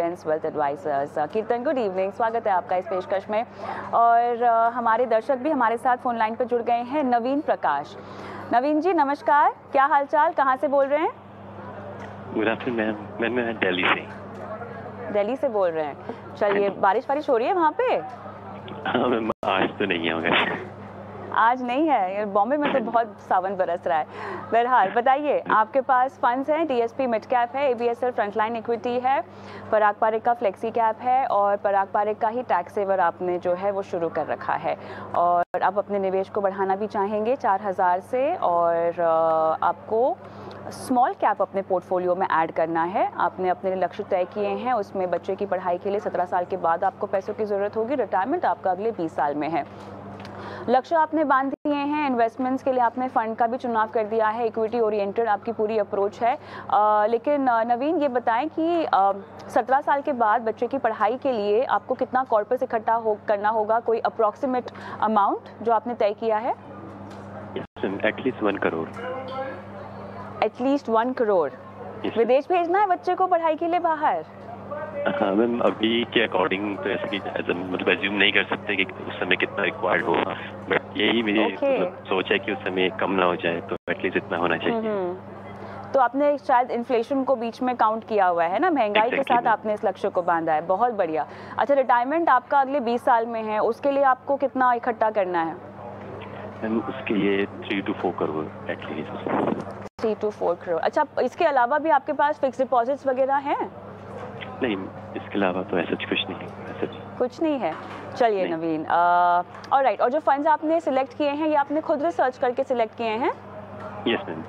Finance wealth advisers. Kirtan, good evening, स्वागत है आपका इस पेशकश में। और हमारे दर्शक भी हमारे साथ फोन लाइन पर जुड़ गए हैं। नवीन प्रकाश, नवीन जी नमस्कार, क्या हालचाल, कहाँ से बोल रहे हैं? गुड आफ्टरनून मैम, मैं दिल्ली से। दिल्ली से बोल रहे हैं, चलिए बारिश वारिश हो रही है वहाँ पे? हाँ मैम, आज तो नहीं है मगर। आज नहीं है, बॉम्बे में तो बहुत सावन बरस रहा है। बहरहाल बताइए, आपके पास फंड्स हैं, डीएसपी मिड कैप है, एबीएसएल फ्रंटलाइन इक्विटी है, पराग पारेख का फ्लेक्सी कैप है और पराग पारेख का ही टैक्स सेवर आपने जो है वो शुरू कर रखा है। और आप अपने निवेश को बढ़ाना भी चाहेंगे 4000 से, और आपको स्मॉल कैप अपने पोर्टफोलियो में ऐड करना है। आपने अपने लक्ष्य तय किए हैं, उसमें बच्चे की पढ़ाई के लिए 17 साल के बाद आपको पैसों की ज़रूरत होगी, रिटायरमेंट आपका अगले 20 साल में है। लक्ष्य आपने बांध दिए हैं, इन्वेस्टमेंट्स के लिए आपने फंड का भी चुनाव कर दिया है, इक्विटी ओरिएंटेड आपकी पूरी अप्रोच है। लेकिन नवीन ये बताएं कि 17 साल के बाद बच्चे की पढ़ाई के लिए आपको कितना कॉर्पस इकट्ठा करना होगा, कोई अप्रॉक्सीमेट अमाउंट जो आपने तय किया है? एटलीस्ट 1 करोड़। एटलीस्ट 1 करोड़ विदेश भेजना है बच्चे को पढ़ाई के लिए बाहर? हाँ मैम, अभी के अकॉर्डिंग तो ऐसे मतलब एज्यूम नहीं कर सकते कि उस समय कितना रिक्वायर्ड होगा, बट यही मेरी सोच है कि उस समय कम ना हो जाए, तो एटलीस्ट इतना होना चाहिए। तो आपने शायद इन्फ्लेशन को बीच में काउंट किया हुआ है ना, महंगाई के साथ आपने इस लक्ष्य को बांधा है, बहुत बढ़िया। अच्छा, रिटायरमेंट आपका अगले 20 साल में है, उसके लिए आपको कितना इकट्ठा करना है? मैम उसके लिए 3 to 4 crore at least. 3 to 4 crore. अच्छा, इसके अलावा भी आपके पास फिक्स डिपॉजिट्स वगैरह हैं? नहीं, इसके अलावा तो ऐसा कुछ नहीं है। कुछ नहीं है, चलिए नवीन। ऑलराइट, और जो फंड्स आपने सिलेक्ट किए हैं ये आपने खुद रिसर्च करके सिलेक्ट किए हैं? Yes ma'am.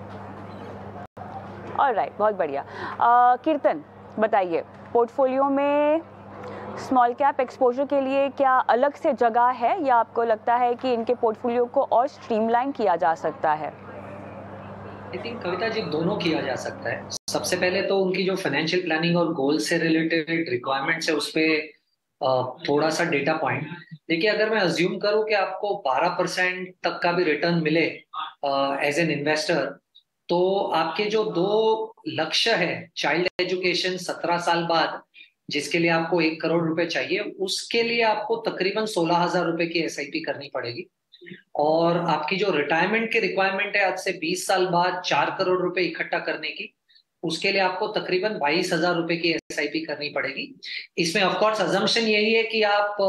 ऑलराइट, बहुत बढ़िया। कीर्तन बताइए, पोर्टफोलियो में स्मॉल कैप एक्सपोजर के लिए क्या अलग से जगह है, या आपको लगता है कि इनके पोर्टफोलियो को और स्ट्रीमलाइन किया जा सकता है? आई थिंक कविता जी, दोनों किया जा सकता है। सबसे पहले तो उनकी जो फाइनेंशियल प्लानिंग और गोल से रिलेटेड रिक्वायरमेंट्स है उस पर थोड़ा सा डेटा पॉइंट देखिए। अगर मैं अज्यूम करूं कि आपको 12% तक का भी रिटर्न मिले एज एन इन्वेस्टर, तो आपके जो 2 लक्ष्य है, चाइल्ड एजुकेशन 17 साल बाद जिसके लिए आपको 1 करोड़ रुपए चाहिए, उसके लिए आपको तकरीबन 16,000 रुपए की एसआईपी करनी पड़ेगी। और आपकी जो रिटायरमेंट की रिक्वायरमेंट है आज से 20 साल बाद 4 करोड़ रुपए इकट्ठा करने की, उसके लिए आपको तकरीबन 22,000 रुपए की एसआईपी करनी पड़ेगी। इसमें ऑफकोर्स अजम्पशन यही है कि आप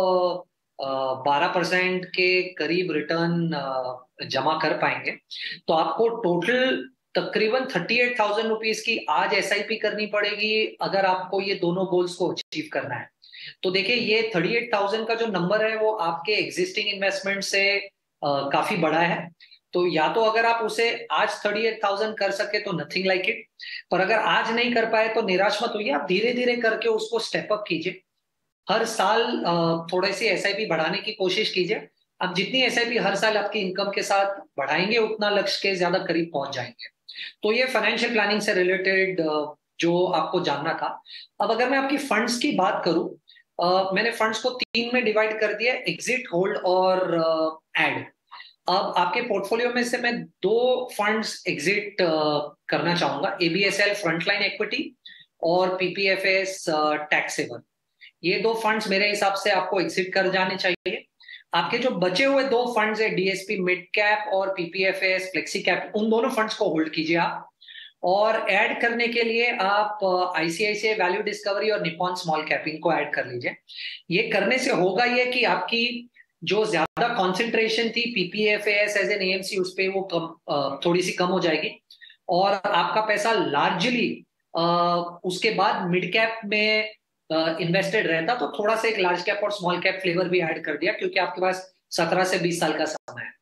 12% के करीब रिटर्न जमा कर पाएंगे, तो आपको टोटल तकरीबन 38,000 रुपीज की आज एसआईपी करनी पड़ेगी अगर आपको ये दोनों गोल्स को अचीव करना है। तो देखिए, ये 38,000 का जो नंबर है वो आपके एग्जिस्टिंग इन्वेस्टमेंट से काफी बड़ा है। तो या तो अगर आप उसे आज 38,000 कर सके तो नथिंग लाइक इट, पर अगर आज नहीं कर पाए तो निराश मत होइए, आप धीरे धीरे करके उसको स्टेप अप कीजिए। हर साल थोड़ी सी एसआईपी बढ़ाने की कोशिश कीजिए। आप जितनी एसआईपी हर साल आपकी इनकम के साथ बढ़ाएंगे, उतना लक्ष्य के ज्यादा करीब पहुंच जाएंगे। तो ये फाइनेंशियल प्लानिंग से रिलेटेड जो आपको जानना था। अब अगर मैं आपकी फंड्स की बात करूं, मैंने फंड्स को 3 में डिवाइड कर दिया, एग्जिट, होल्ड और एड। अब आपके पोर्टफोलियो में से मैं 2 फंड्स एग्जिट करना चाहूंगा, एबीएसएल फ्रंटलाइन इक्विटी और पीपीएफएस टैक्स सेवर। ये 2 फंड्स मेरे हिसाब से आपको एग्जिट कर जाने चाहिए। आपके जो बचे हुए 2 फंड्स है, डीएसपी मिड कैप और पीपीएफएस फ्लेक्सी कैप, उन दोनों फंड्स को होल्ड कीजिए आप। और ऐड करने के लिए आप आईसीआईसीआई वैल्यू डिस्कवरी और निपॉन स्मॉल कैप, इनको ऐड कर लीजिए। ये करने से होगा ये कि आपकी जो ज्यादा कंसंट्रेशन थी पीपीएफएस एज एन एएमसी, उस पे वो थोड़ी सी कम हो जाएगी, और आपका पैसा लार्जली उसके बाद मिड कैप में इन्वेस्टेड रहता। तो थोड़ा सा एक लार्ज कैप और स्मॉल कैप फ्लेवर भी ऐड कर दिया, क्योंकि आपके पास 17 से 20 साल का समय है।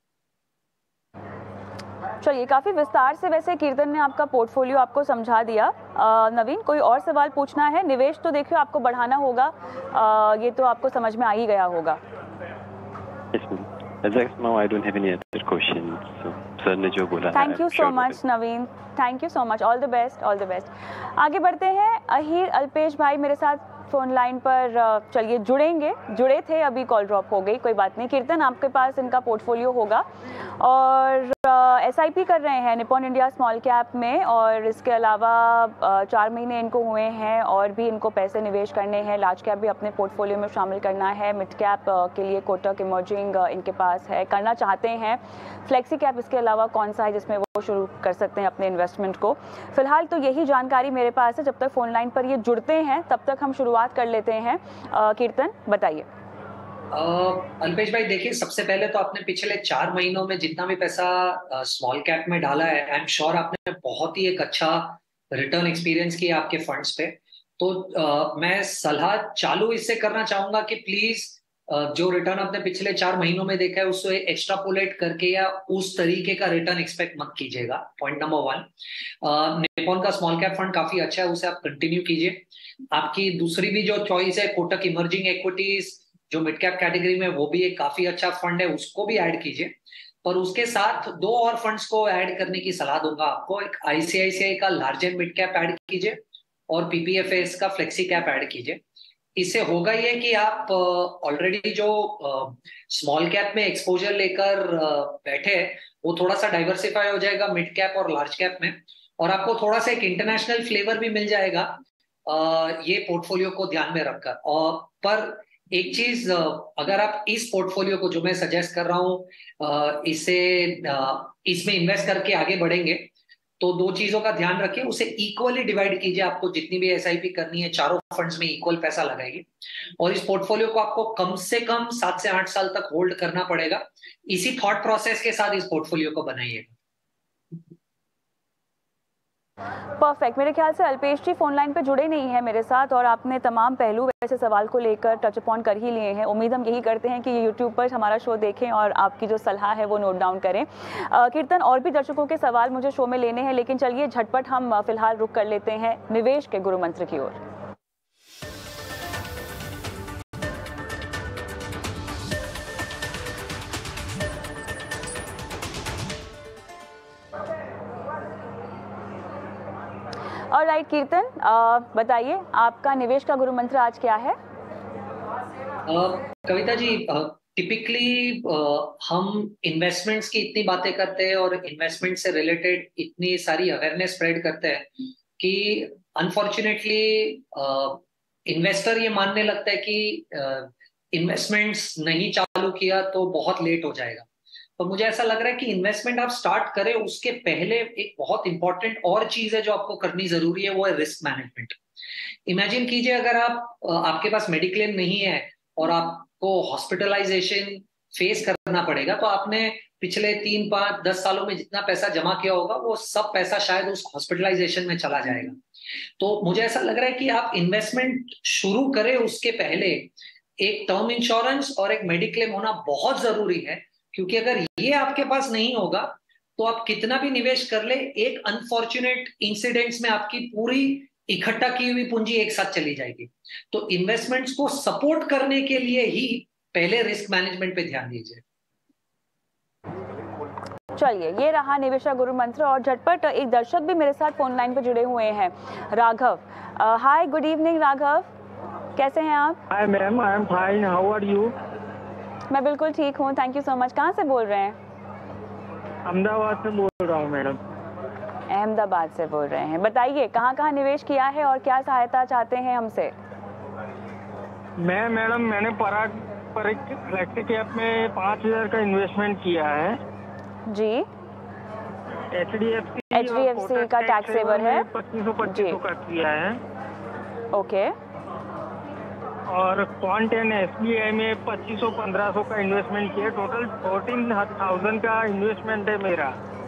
चलिए, काफी विस्तार से वैसे कीर्तन ने आपका पोर्टफोलियो आपको समझा दिया। नवीन, कोई और सवाल पूछना है? निवेश तो देखियो आपको बढ़ाना होगा, ये तो आपको समझ में आ ही गया होगा। सर ने जो बोला, thank you so much Naveen, thank you so much, all the best, all the best. आगे बढ़ते हैं, अहीर अल्पेश भाई मेरे साथ फोन लाइन पर। चलिए जुड़े थे, अभी कॉल ड्रॉप हो गई, कोई बात नहीं। कीर्तन, आपके पास इनका पोर्टफोलियो होगा और SIP कर रहे हैं निपॉन इंडिया स्मॉल कैप में, और इसके अलावा 4 महीने इनको हुए हैं और भी इनको पैसे निवेश करने हैं। लार्ज कैप भी अपने पोर्टफोलियो में शामिल करना है। मिड कैप के लिए कोटक इमर्जिंग इनके पास है, करना चाहते हैं। फ्लेक्सी कैप इसके अलावा कौन सा है जिसमें वो शुरू कर सकते हैं अपने इन्वेस्टमेंट को? फिलहाल तो यही जानकारी मेरे पास है। जब तक फोन लाइन पर ये जुड़ते हैं तब तक हम शुरुआत कर लेते हैं। कीर्तन, बताइए। अल्पेश भाई, देखिए, सबसे पहले तो आपने पिछले 4 महीनों में जितना भी पैसा स्मॉल कैप में डाला है, आई एम श्योर आपने बहुत ही एक अच्छा रिटर्न एक्सपीरियंस किया आपके फंड्स पे। तो मैं सलाह चालू इससे करना चाहूंगा कि प्लीज जो रिटर्न आपने पिछले 4 महीनों में देखा है उसको एक्स्ट्रापोलेट करके या उस तरीके का रिटर्न एक्सपेक्ट मत कीजिएगा। पॉइंट नंबर 1, निपॉन का स्मॉल कैप फंड काफी अच्छा है, उसे आप कंटिन्यू कीजिए। आपकी दूसरी भी जो चॉइस है कोटक इमर्जिंग इक्विटीज, जो मिड कैप कैटेगरी में, वो भी एक काफी अच्छा फंड है, उसको भी ऐड कीजिए। पर उसके साथ 2 और फंड्स को ऐड करने की सलाह दूंगा आपको। एक ICICI का large and mid cap add कीजिए और PPFAS का फ्लेक्सी कैप ऐड कीजिए। इससे होगा ये कि आप ऑलरेडी जो स्मॉल कैप में एक्सपोजर लेकर बैठे वो थोड़ा सा डाइवर्सिफाई हो जाएगा मिड कैप और लार्ज कैप में, और आपको थोड़ा सा एक इंटरनेशनल फ्लेवर भी मिल जाएगा ये पोर्टफोलियो को ध्यान में रखकर। और पर एक चीज, अगर आप इस पोर्टफोलियो को जो मैं सजेस्ट कर रहा हूँ इसमें इन्वेस्ट करके आगे बढ़ेंगे तो 2 चीजों का ध्यान रखें। उसे इक्वली डिवाइड कीजिए। आपको जितनी भी SIP करनी है, चारों फंड्स में इक्वल पैसा लगाइए, और इस पोर्टफोलियो को आपको कम से कम 7 से 8 साल तक होल्ड करना पड़ेगा। इसी थॉट प्रोसेस के साथ इस पोर्टफोलियो को बनाइए। परफेक्ट। मेरे ख्याल से अल्पेश जी फोन लाइन पे जुड़े नहीं हैं मेरे साथ, और आपने तमाम पहलू वैसे सवाल को लेकर टच अपॉन कर ही लिए हैं। उम्मीद हम यही करते हैं कि ये यूट्यूब पर हमारा शो देखें और आपकी जो सलाह है वो नोट डाउन करें। कीर्तन, और भी दर्शकों के सवाल मुझे शो में लेने हैं, लेकिन चलिए झटपट हम फिलहाल रुक कर लेते हैं निवेश के गुरु मंत्र की ओर। और राइट कीर्तन, बताइए आपका निवेश का गुरु मंत्र आज क्या है? कविता जी, टिपिकली हम इन्वेस्टमेंट्स की इतनी बातें करते हैं और इन्वेस्टमेंट से रिलेटेड इतनी सारी अवेयरनेस स्प्रेड करते हैं कि अनफॉर्चुनेटली इन्वेस्टर ये मानने लगता है कि इन्वेस्टमेंट्स नहीं चालू किया तो बहुत लेट हो जाएगा। तो मुझे ऐसा लग रहा है कि इन्वेस्टमेंट आप स्टार्ट करें उसके पहले एक बहुत इंपॉर्टेंट और चीज है जो आपको करनी जरूरी है, वो है रिस्क मैनेजमेंट। इमेजिन कीजिए, अगर आपके पास मेडिक्लेम नहीं है और आपको हॉस्पिटलाइजेशन फेस करना पड़ेगा, तो आपने पिछले 3, 5, 10 सालों में जितना पैसा जमा किया होगा वो सब पैसा शायद उस हॉस्पिटलाइजेशन में चला जाएगा। तो मुझे ऐसा लग रहा है कि आप इन्वेस्टमेंट शुरू करें उसके पहले एक टर्म इंश्योरेंस और एक मेडिक्लेम होना बहुत जरूरी है, क्योंकि अगर ये आपके पास नहीं होगा तो आप कितना भी निवेश कर ले, एक अनफॉर्चुनेट इंसिडेंट्स में आपकी पूरी इकट्ठा की हुई पूंजी एक साथ चली जाएगी। तो इन्वेस्टमेंट्स को सपोर्ट करने के लिए ही पहले रिस्क मैनेजमेंट पे ध्यान दीजिए। चलिए, ये रहा निवेश का गुरु मंत्र। और झटपट एक दर्शक भी मेरे साथ फोन लाइन पे जुड़े हुए हैं, Raghav. Hi, good evening Raghav, कैसे हैं आप? Hi ma'am, I am fine, how are you? मैं बिल्कुल ठीक हूँ, थैंक यू सो मच। कहाँ से बोल रहे हैं? अहमदाबाद से बोल रहा हूँ मैडम। अहमदाबाद से बोल रहे हैं, बताइए कहाँ निवेश किया है और क्या सहायता चाहते हैं हमसे? मैंने पराग फ्लेक्सी कैप में 5000 का इन्वेस्टमेंट किया है जी। HDFC का टैक्स सेवर है, 2500 का किया है। ओके। और क्वांट एंड SBI में 2500-1500 का इन्वेस्टमेंट किया, टोटल 14,000 का इन्वेस्टमेंट है मेरा।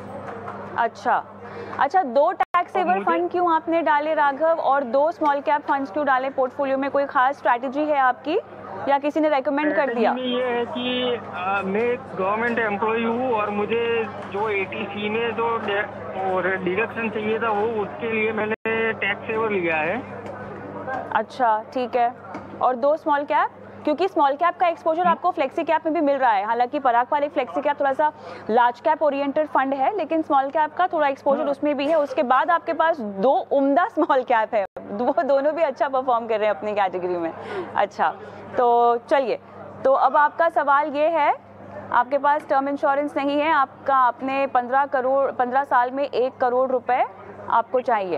अच्छा, 2 टैक्स सेवर फंड क्यों आपने डाले राघव, और 2 स्मॉल कैप फंड्स क्यों डाले पोर्टफोलियो में? कोई खास स्ट्रैटेजी है आपकी या किसी ने रेकमेंड कर दिया? ये है कि मैं गवर्नमेंट एम्प्लॉय हूँ और मुझे जो ATC में जो डिडक्शन चाहिए था वो उसके लिए मैंने टैक्स सेवर लिया है। अच्छा, ठीक है। और 2 स्मॉल कैप, क्योंकि स्मॉल कैप का एक्सपोजर आपको फ्लेक्सी कैप में भी मिल रहा है। हालांकि पराग पाल एक फ्लेक्सी कैप थोड़ा सा लार्ज कैप ओरिएंटेड फंड है, लेकिन स्मॉल कैप का थोड़ा एक्सपोजर उसमें भी है। उसके बाद आपके पास 2 उम्दा स्मॉल कैप है, वो दोनों भी अच्छा परफॉर्म कर रहे हैं अपनी कैटेगरी में। अच्छा, तो चलिए, तो अब आपका सवाल ये है, आपके पास टर्म इंश्योरेंस नहीं है, आपका आपने 15 साल में 1 करोड़ रुपए आपको चाहिए,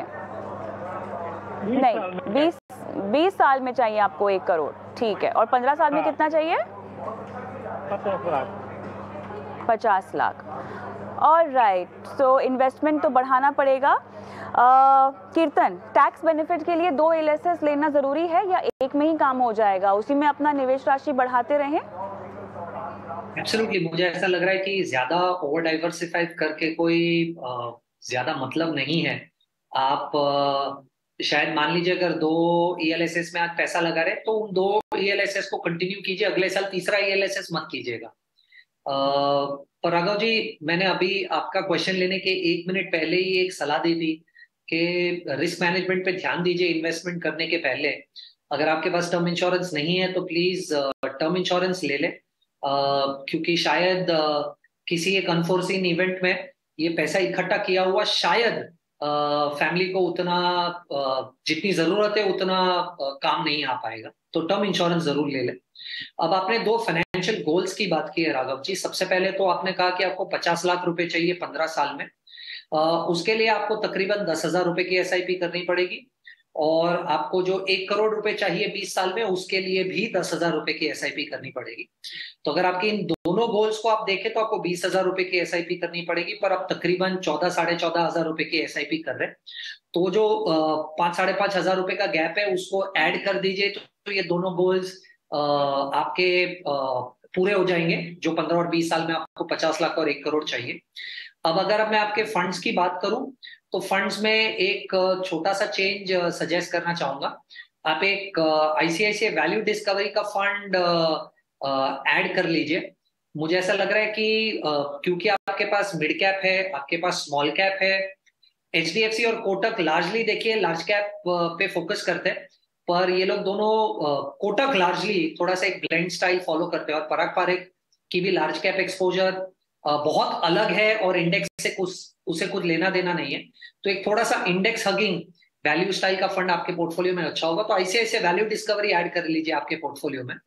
नहीं 20 साल में चाहिए आपको 1 करोड़, ठीक है। और 15 साल में कितना चाहिए? 50 लाख। ऑलराइट, सो इन्वेस्टमेंट तो बढ़ाना पड़ेगा। कीर्तन, टैक्स बेनिफिट के लिए 2 LSS लेना जरूरी है या एक में ही काम हो जाएगा, उसी में अपना निवेश राशि बढ़ाते रहें? एब्सोल्युटली, मुझे ऐसा लग रहा है कि ज्यादा ओवर डाइवर्सिफाइड करके कोई ज्यादा मतलब नहीं है। आप शायद मान लीजिए अगर 2 ELSS में आज पैसा लगा रहे तो उन 2 ELSS को कंटिन्यू कीजिए, अगले साल तीसरा ELSS मत कीजिएगा। पर राघव जी, मैंने अभी आपका क्वेश्चन लेने के 1 मिनट पहले ही एक सलाह दी थी कि रिस्क मैनेजमेंट पे ध्यान दीजिए इन्वेस्टमेंट करने के पहले। अगर आपके पास टर्म इंश्योरेंस नहीं है तो प्लीज टर्म इंश्योरेंस ले लें, क्योंकि शायद किसी एक अनफोर्सीन इवेंट में ये पैसा इकट्ठा किया हुआ शायद फैमिली को उतना जितनी जरूरत है उतना काम नहीं आ पाएगा, तो टर्म इंश्योरेंस जरूर ले लें। अब आपने 2 फाइनेंशियल गोल्स की बात की है राघव जी। सबसे पहले तो आपने कहा कि आपको 50 लाख रुपए चाहिए 15 साल में, उसके लिए आपको तकरीबन 10,000 रुपए की SIP करनी पड़ेगी, और आपको जो 1 करोड़ रुपए चाहिए 20 साल में, उसके लिए भी 10,000 रुपए की SIP करनी पड़ेगी। तो अगर आपके इन दोनों गोल्स को आप देखें तो आपको 20,000 रुपए की SIP करनी पड़ेगी, पर आप तकरीबन 14,500 रुपए की SIP कर रहे हैं। तो जो 5,500 रुपए का गैप है उसको ऐड कर दीजिए, तो ये दोनों गोल्स आपके पूरे हो जाएंगे, जो 15 और 20 साल में आपको 50 लाख और 1 करोड़ चाहिए। अब अगर मैं आपके फंड्स की बात करूं तो फंड्स में एक छोटा सा चेंज सजेस्ट करना चाहूंगा। आप एक ICICI वैल्यू डिस्कवरी का फंड ऐड कर लीजिए। मुझे ऐसा लग रहा है कि क्योंकि आपके पास मिड कैप है, आपके पास स्मॉल कैप है, HDFC और कोटक लार्जली देखिए लार्ज कैप पे फोकस करते हैं, पर ये लोग दोनों कोटक लार्जली थोड़ा सा एक ब्लेंड स्टाइल फॉलो करते हैं, और पराग पारेख की भी लार्ज कैप एक्सपोजर बहुत अलग है और इंडेक्स से उसे कुछ लेना देना नहीं है। तो एक थोड़ा सा इंडेक्स हगिंग वैल्यू स्टाइल का फंड आपके पोर्टफोलियो में अच्छा होगा, तो ICICI वैल्यू डिस्कवरी ऐड कर लीजिए आपके पोर्टफोलियो में।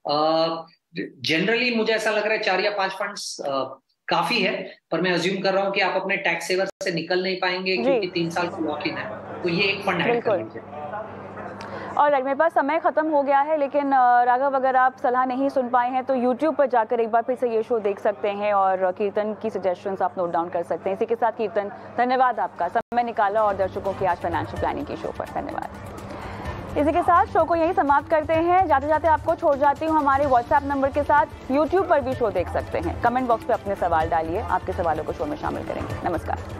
जनरली मुझे ऐसा लग रहा है 4 या 5 फंड्स काफी है, पर मैं अज्यूम कर रहा हूँ कि आप अपने टैक्स सेवर से निकल नहीं पाएंगे क्योंकि 3 साल का लॉक इन है, तो ये एक फंड ऐड कर लीजिए। और मेरे पास समय ख़त्म हो गया है, लेकिन राघव अगर आप सलाह नहीं सुन पाए हैं तो YouTube पर जाकर एक बार फिर से ये शो देख सकते हैं और कीर्तन की सजेशंस आप नोट डाउन कर सकते हैं। इसी के साथ कीर्तन, धन्यवाद आपका, समय निकाला और दर्शकों की आज फाइनेंशियल प्लानिंग की शो पर धन्यवाद। इसी के साथ शो को यहीं समाप्त करते हैं। जाते जाते आपको छोड़ जाती हूँ हमारे WhatsApp नंबर के साथ। YouTube पर भी शो देख सकते हैं। कमेंट बॉक्स पर अपने सवाल डालिए, आपके सवालों को शो में शामिल करेंगे। नमस्कार।